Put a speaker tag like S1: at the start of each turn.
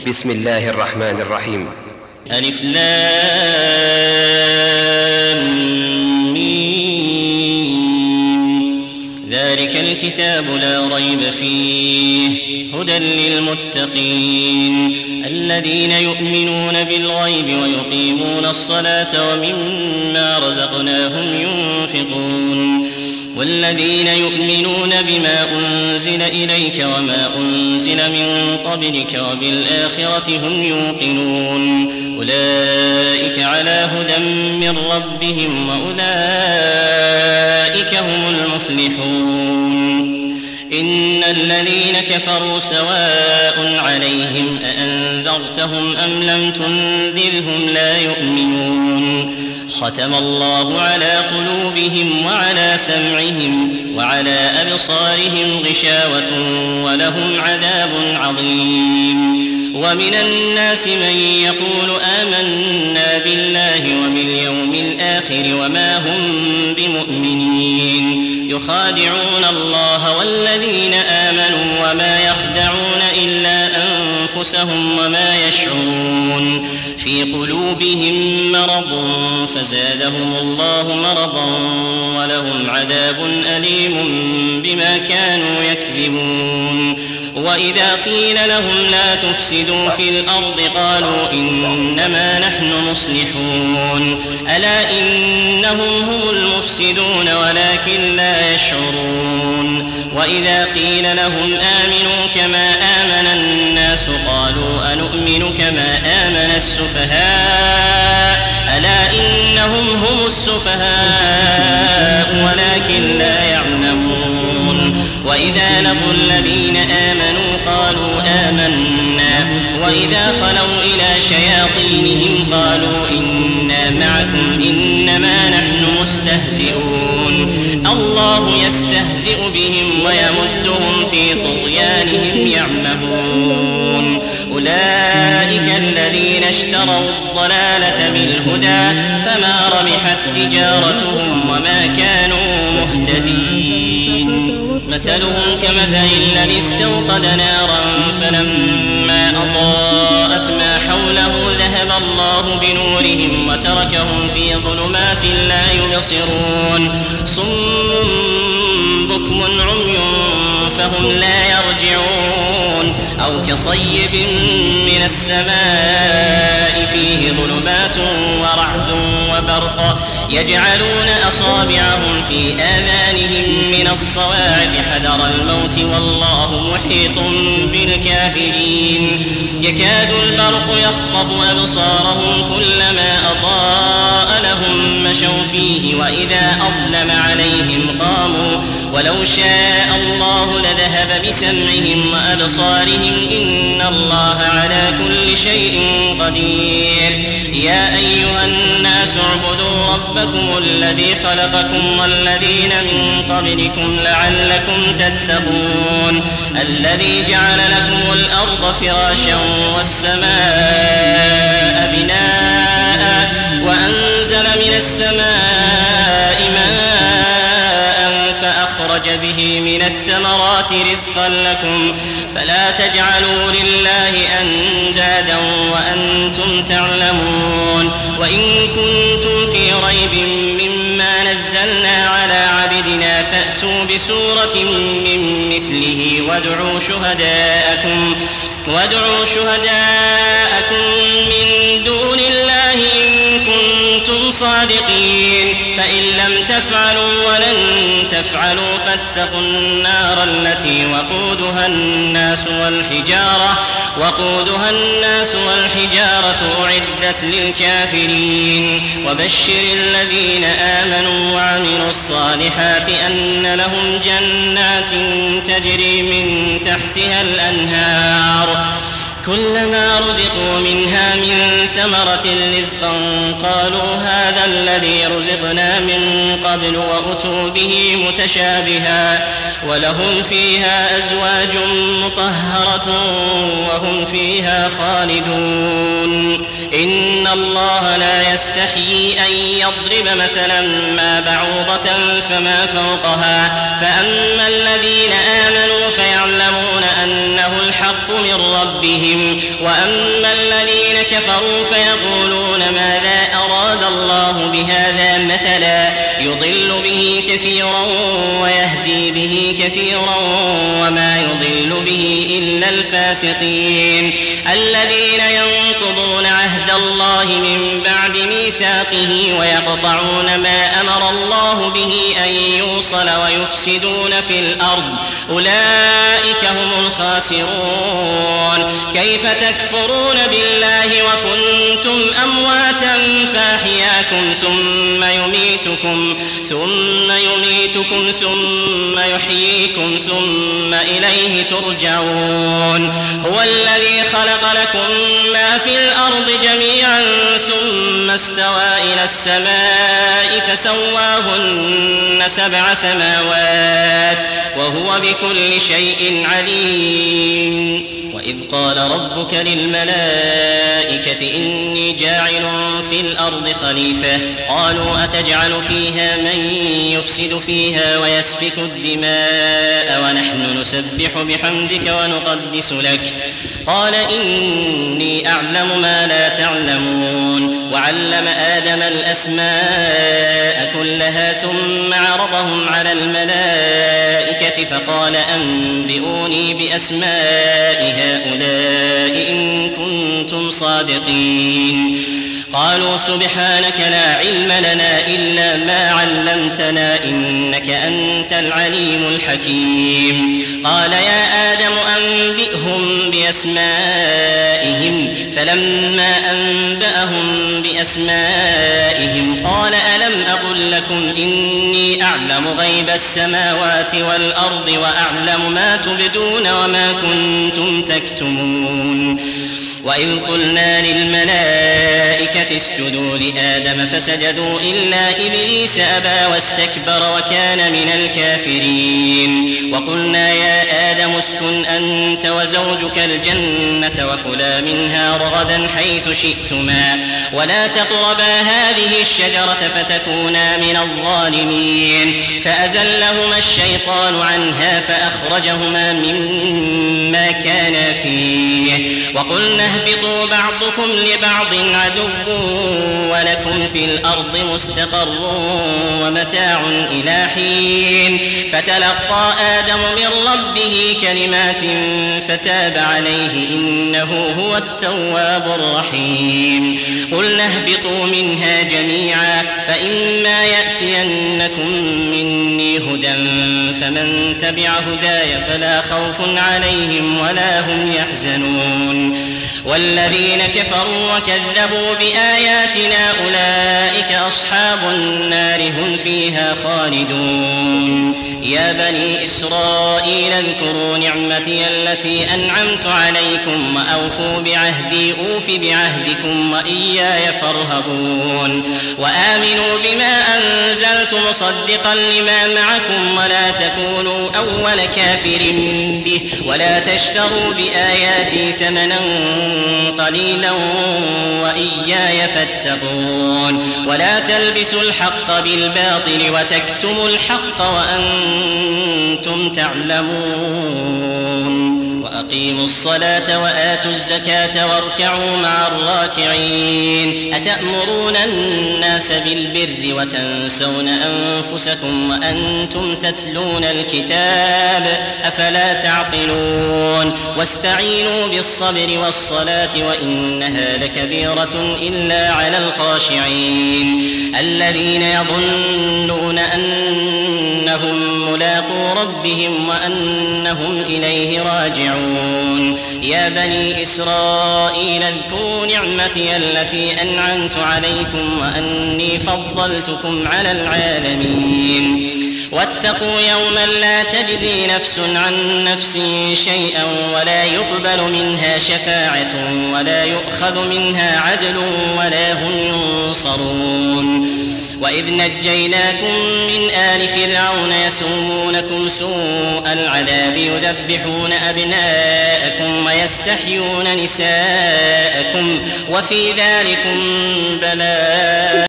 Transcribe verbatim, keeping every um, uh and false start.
S1: بسم الله الرحمن الرحيم.
S2: ألف لام ميم. ذلك الكتاب لا ريب فيه هدى للمتقين الذين يؤمنون بالغيب ويقيمون الصلاة ومما رزقناهم ينفقون والذين يؤمنون بما أنزل إليك وما أنزل من قبلك وبالآخرة هم يوقنون أولئك على هدى من ربهم وأولئك هم المفلحون. إن الذين كفروا سواء عليهم أأنذرتهم أم لم تنذرهم لا يؤمنون. ختم الله على قلوبهم وعلى سمعهم وعلى أبصارهم غشاوة ولهم عذاب عظيم. ومن الناس من يقول آمنا بالله وباليوم الآخر وما هم بمؤمنين يخادعون الله والذين آمنوا وما يخدعون إلا أنفسهم وما يشعرون. في قلوبهم مرض فزادهم الله مرضا ولهم عذاب أليم بما كانوا يكذبون. وإذا قيل لهم لا تفسدوا في الأرض قالوا إنما نحن مصلحون ألا إنهم هم المفسدون ولكن لا يشعرون. وإذا قيل لهم آمنوا كما آمن الناس قالوا أنؤمن كما آمن السفهاء ألا إنهم هم السفهاء ولكن لا يعلمون. وإذا لقوا الذين آمنوا قالوا آمنا وإذا خلوا إلى شياطينهم قالوا إنا معكم إنما نحن مستهزئون. الله يستهزئ بهم ويمدهم في طغيانهم يعمهون. أولئك الذين اشتروا الضلالة بالهدى فما ربحت تجارتهم وما كانوا مهتدين. مثلهم كمثل الذي استوقد نارا فلما أضاءت ما حوله ذهب الله بنورهم وتركهم في ظلمات لا يبصرون صم بكم عمي فهم لا يرجعون. أو كصيب من السماء فيه ظلمات ورعد وبرق يجعلون أصابعهم في آذانهم من الصواعق حذر الموت والله محيط بالكافرين. يكاد البرق يخطف أبصارهم كلما أضاء لهم مشوا فيه وإذا أظلم عليهم قاموا ولو شاء الله لذهب بسمعهم وأبصارهم إن الله على كل شيء قدير. يا أيها الناس اعبدوا ربكم الذي خلقكم والذين من قبلكم لعلكم تتقون. الذي جعل لكم الأرض فراشا والسماء بناء وأنزل من السماء ماء فأخرج به من الثمرات رزقا لكم فلا تجعلوا لله أندادا وأنتم تعلمون. وإن كنتم في ريب مما نزلنا على عبدنا فأتوا بسورة من مثله وادعوا شهداءكم وادعوا شهداءكم من دون الله إن كنتم صادقين. فإن لم تفعلوا ولن تفعلوا فاتقوا النار التي وقودها الناس والحجارة وقودها الناس والحجارة أعدت للكافرين. وبشر الذين آمنوا وعملوا الصالحات أن لهم جنات تجري من تحتها الأنهار كلما رزقوا منها من ثمرة رزقا قالوا هذا الذي رزقنا من قبل وأتوا به متشابها ولهم فيها أزواج مطهرة وهم فيها خالدون. إن الله لا يستحيي أن يضرب مثلا ما بعوضة فما فوقها فأما الذين آمنوا فيعلمون أنه الحق من ربهم ربهم. وأما الذين كفروا فيقولون ماذا أراد الله بهذا مثلا يضل به كثيرا ويهدي به كثيرا وما يضل به إلا الفاسقين الذين ينقضون عهد الله من بعد ميثاقه ويقطعون ما أمر الله به أن يوصل ويفسدون في الأرض أولئك هم الخاسرون. كيف تكفرون بالله وكنتم أمواتا فأحياكم ثم يميتكم ثم يميتكم ثم يحييكم ثم إليه ترجعون. هو الذي خلق لكم ما في الأرض جميعا ثم استوى إلى السماء فسواهن سبع سماوات وهو بكل شيء عليم. وإذ قال ربك للملائكة إني جاعل في الأرض خليفة قالوا أتجعل فيها من يفسد فيها ويسفك الدماء ونحن نسبح بحمدك ونقدس لك قال إني أعلم ما لا تعلمون. وعلم آدم الأسماء كلها ثم عرضهم على الملائكة فقال أنبئوني بأسماء هؤلاء إن كنتم صادقين. قالوا سبحانك لا علم لنا إلا ما علمتنا إنك أنت العليم الحكيم. قال يا آدم أنبئهم بأسمائهم فلما أنبأهم بأسمائهم قال ألم أقل لكم إني أعلم غيب السماوات والأرض وأعلم ما تبدون وما كنتم تكتمون. وإذ قلنا للملائكة اسجدوا لآدم فسجدوا إلا إبليس أبى واستكبر وكان من الكافرين. وقلنا يا آدم اسكن أنت وزوجك الجنة وكلا منها رغدا حيث شئتما ولا تقربا هذه الشجرة فتكونا من الظالمين. فأزلهما الشيطان عنها فأخرجهما مما كانا فيه. وقلنا اهبطوا بعضكم لبعض عدو ولكم في الأرض مستقر ومتاع إلى حين. فتلقى آدم من ربه كلمات فتاب عليه إنه هو التواب الرحيم. قلنا اهبطوا منها جميعا فإما يأتينكم مني هدى فمن تبع هداي فلا خوف عليهم ولا هم يحزنون. والذين كفروا وكذبوا بآياتنا أولئك أصحاب النار هم فيها خالدون. يا بني إسرائيل اذكروا نعمتي التي أنعمت عليكم وأوفوا بعهدي أوف بعهدكم وإياي فارهبون. وآمنوا بما أنزلت مصدقا لما معكم ولا تكونوا أول كافر به ولا تشتروا بآياتي ثمنا قليلا وإياي فاتقون. ولا تلبسوا الحق بالباطل وتكتموا الحق وأنتم تعلمون. وأقيموا الصلاة وآتوا الزكاة واركعوا مع الراكعين. أتأمرون الناس بالبر وتنسون أنفسكم وأنتم تتلون الكتاب أفلا تعقلون. واستعينوا بالصبر والصلاة وإنها لكبيرة إلا على الخاشعين الذين يظنون أنهم ملاقو ربهم وأنهم إليه راجعون. يا بني إسرائيل اذكروا نعمتي التي أنعمت عليكم وأني فضلتكم على العالمين. واتقوا يوما لا تجزي نفس عن نفس شيئا ولا يقبل منها شفاعة ولا يؤخذ منها عدل ولا هم ينصرون. وإذ نجيناكم من آل فرعون يسومونكم سوء العذاب يذبحون أبناءكم ويستحيون نساءكم وفي ذلكم بلاء